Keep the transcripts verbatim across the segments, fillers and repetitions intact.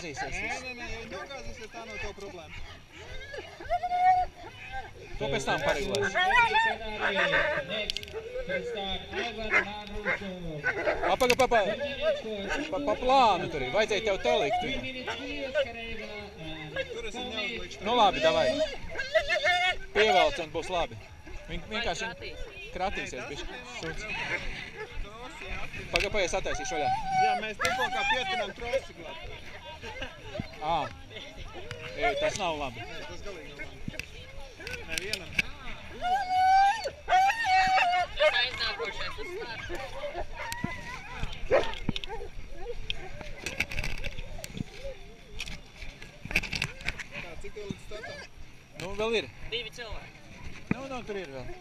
gāzīsies. Nē, nē, nē, ja viņi nogāzīsies, tā nav tev problēma. To pēc tam pareglēs. Papaga, papa, pa, pa plānu tur ir. Vajadzēja tev te likt. Tur es viņu neuzlikšu. Nu labi, davai. Pievelc un būs labi. Viņ, vienkārši kratīsies, bišķi. Suc. Paga, paies attaisīšu vaļā. Jā, mēs tikko kā pietinām trosi glāt. Ā. Ej, tas nav labi. Nē, tas galīgi nav labi. Nevienam. Tas aiznākošais uz startu. Tā, cik tev līdz startam? Nu, vēl ir. Divi cilvēki. Nu, nu, tur ir vēl.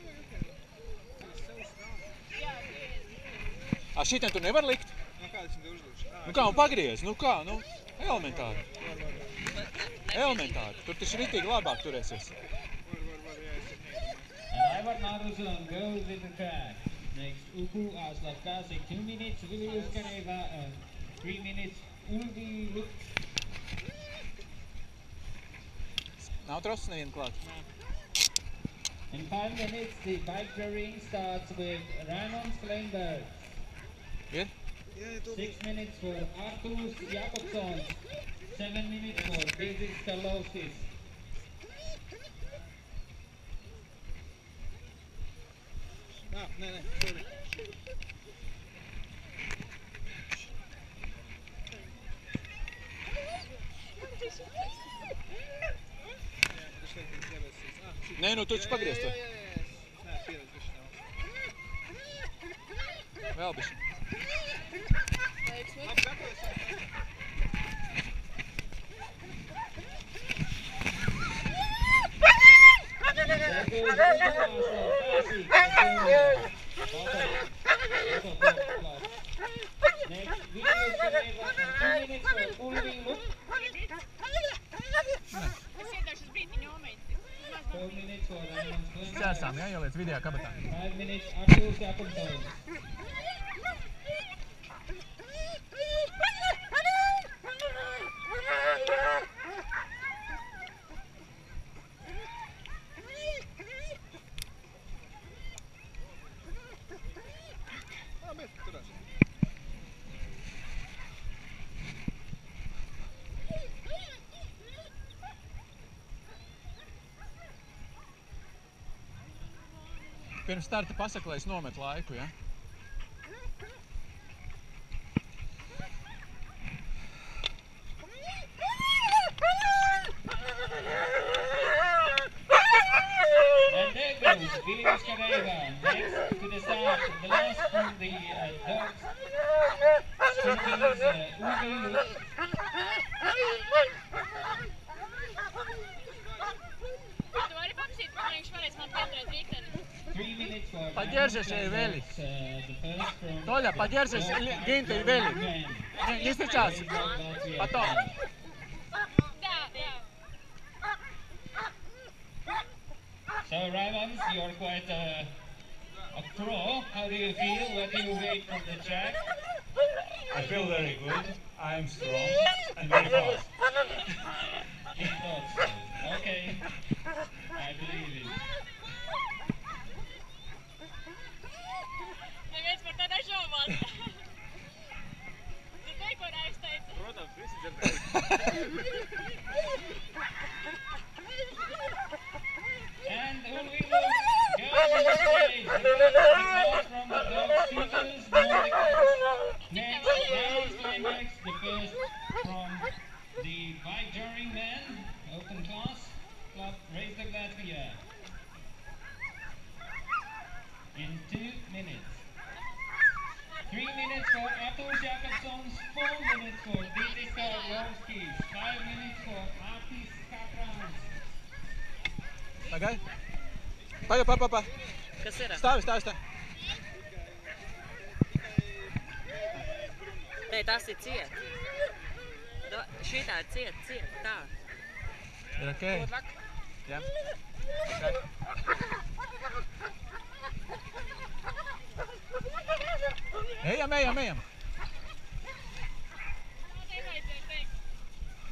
A, šitien tur nevar likt? Nu, kāds viņi te uzlikšu? Nu kā, un pagriez? Nu kā, nu, elementāri. Elementāri. Tur taču ritīgi labāk turēsies. Var, var, var, jā, es ir Raivar Naruzon goes in the track. Next, Uku Aslavkasik, two minutes, Vilius Kareva, and three minutes, Ulvi Luk. Nav trosas nevienu klāt. In five minutes, the bike racing starts with Raymond Kleinberg. Ir? Six minutes for Arturs Jakobsson. Seven minutes for Dizis Karlovskis. Nā, nē, nē, sorry. Nē, nu tu taču pagriez to. Jā, jā, jā, jā. Nē, pieredz bišķi nav. Vēl bišķi. Labi, gatavojas. Next, Vilius Kareva, and two minutes for Ulvi Luk. Four minutes for Raymond Kleinberg. Cēsām, jā, ieliec video kabatā. Five minutes, Arturs Jakobsson. Labi, turās. Pirms starta pasaka, lai es nometu laiku, ja? And there goes Vilius Kareva. Next to the start, the last from the uh, dogs. Turkey's uh, Ulvi Luk. Three minutes for Подержишь, Raymond Вели. Kleinberg, uh, the first from Толя, подержишь Гинта и Вели. Не, не сейчас. Потом. So Raymond, you're quite a, a pro. How do you feel? What do you wait from the track? I feel very good. I'm strong and very fast. He thought so. Okay. I believe it. Neviens par to nešaubās. Dzirdēji, ko Raivs teica? Protams, visi dzirdēja. And Ulvi Luk goes on the stage. The first from the dog Seagulls, Next, Raymond Kleinberg, the first from the bike juring men, open class, Club Race of Latvia. In two minutes. Three minutes for Arturs Jakobssons, four minutes for Dizis Karlovskis, five minutes for Artis Kaprans. Pagai. Pagai, pa, pa, pa. Kas ir? Stāvi, stāvi, stāvi. Nē, tas ir ciet. Da- Šitā ir ciet, ciet, tā. Ir okei? Jā. Okay. Ejam, ejam, ejam.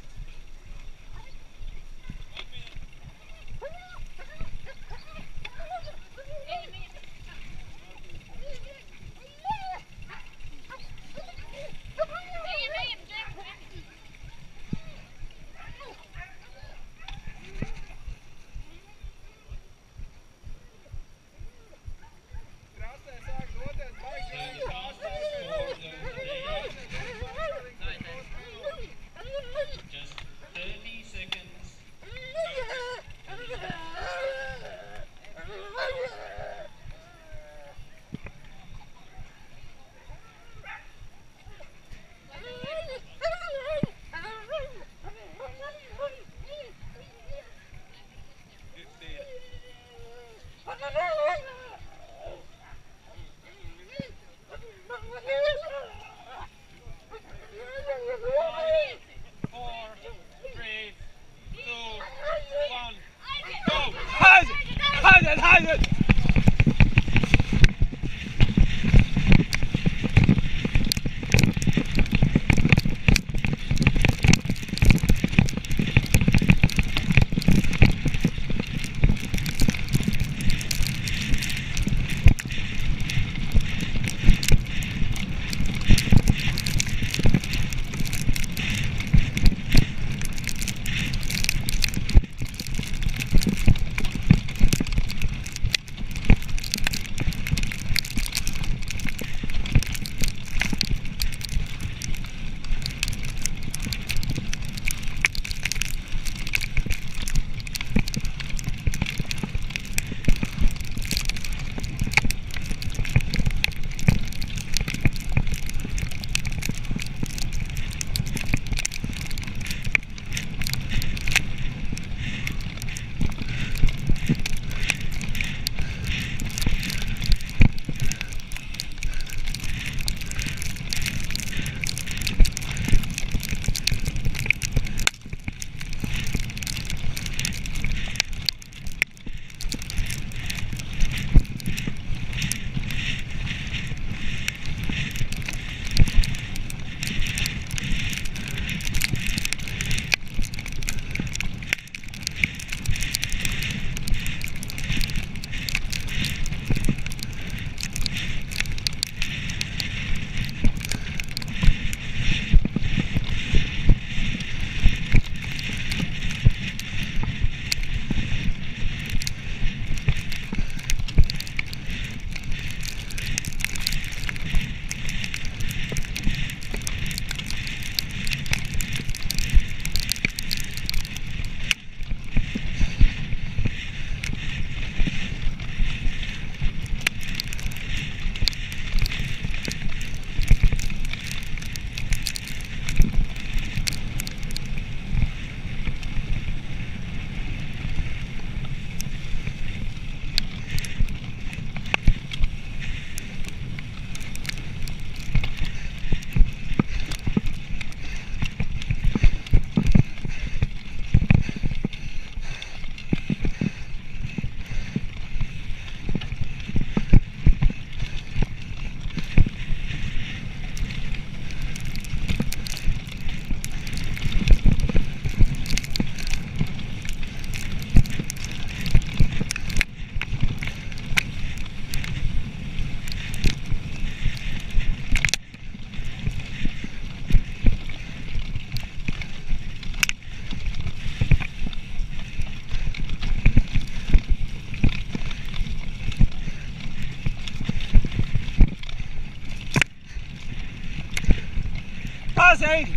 Passing!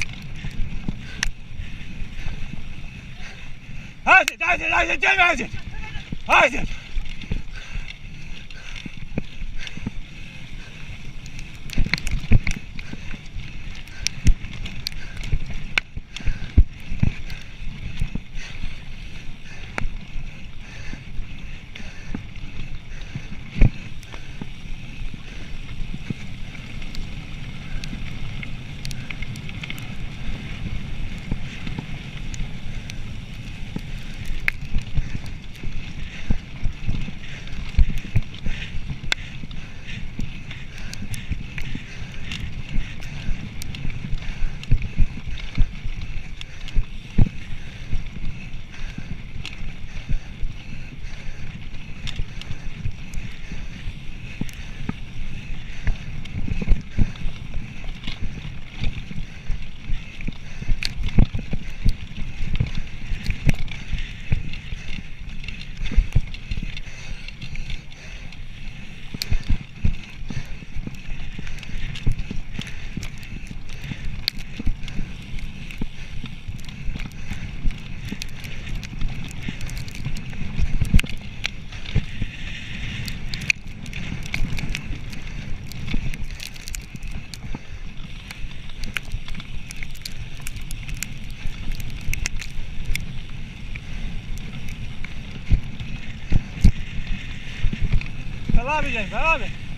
That's it, that's it, that's it, Jim, that's it! That's it! Vai lá, gente, vai lá, velho.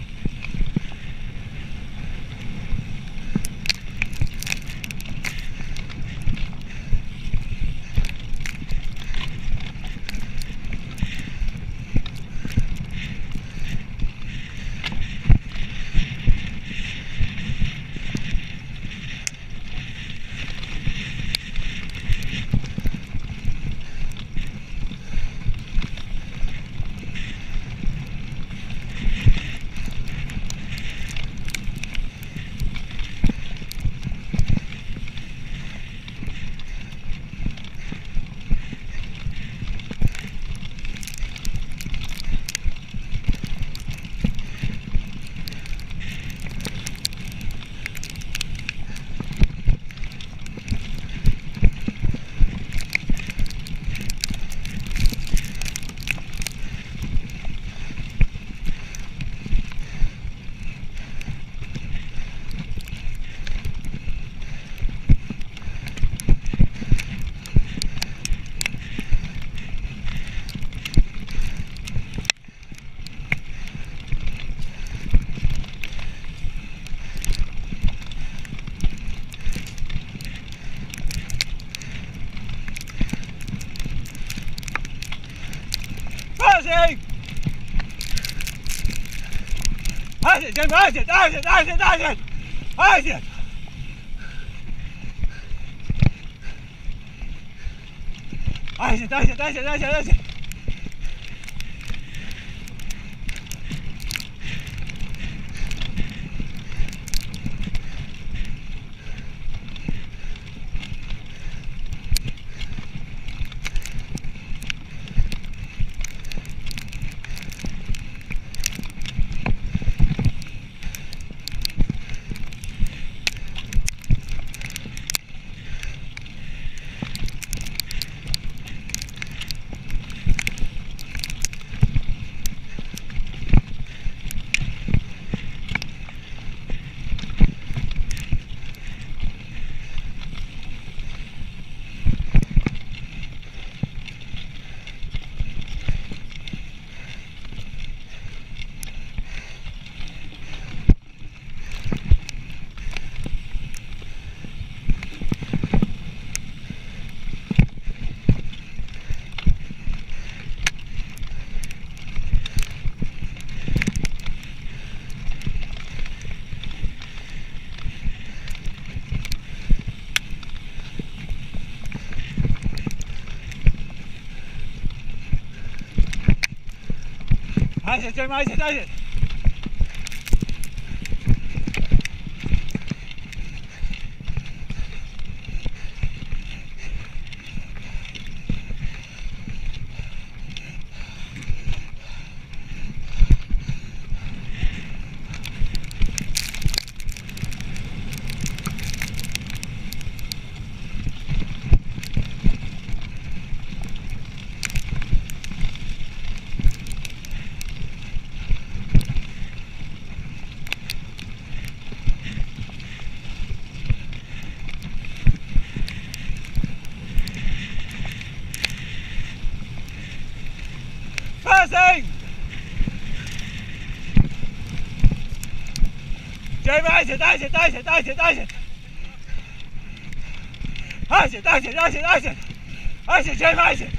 That's it, Jim, that's it, that's it, that's it, that's it, that's it. That's it, that's it, that's it, that's it, that's it. That's it, Jim, that's it, that's it. Džeima, aiziet, aiziet, aiziet, aiziet, aiziet! Aiziet, aiziet, aiziet, aiziet! Aiziet, Džeima, aiziet!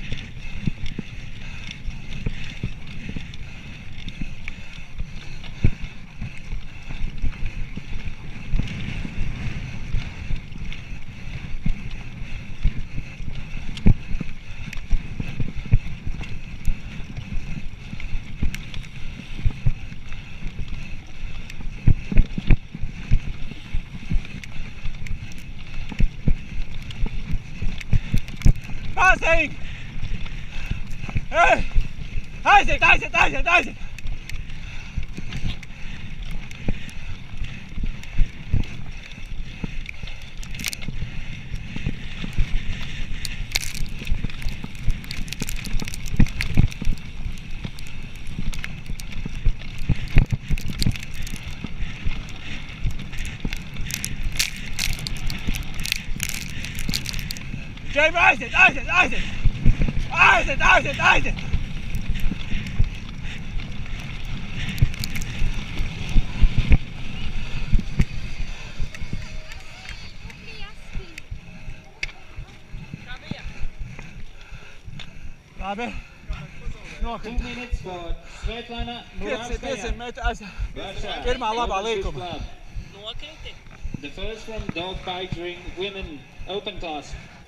Passing! Hey! Aiziet, aiziet, aiziet, aiziet! Džeima, aiziet, aiziet, aiziet! Aiziet, aiziet, aiziet! Labi. Two Nokrīt. minutes for Svetlana piecsimt Muravskaya. metri aiziet. Russia. Pirmā labā Olympic līkuma. Club. Nokriti. The first from dog bike ring women open class.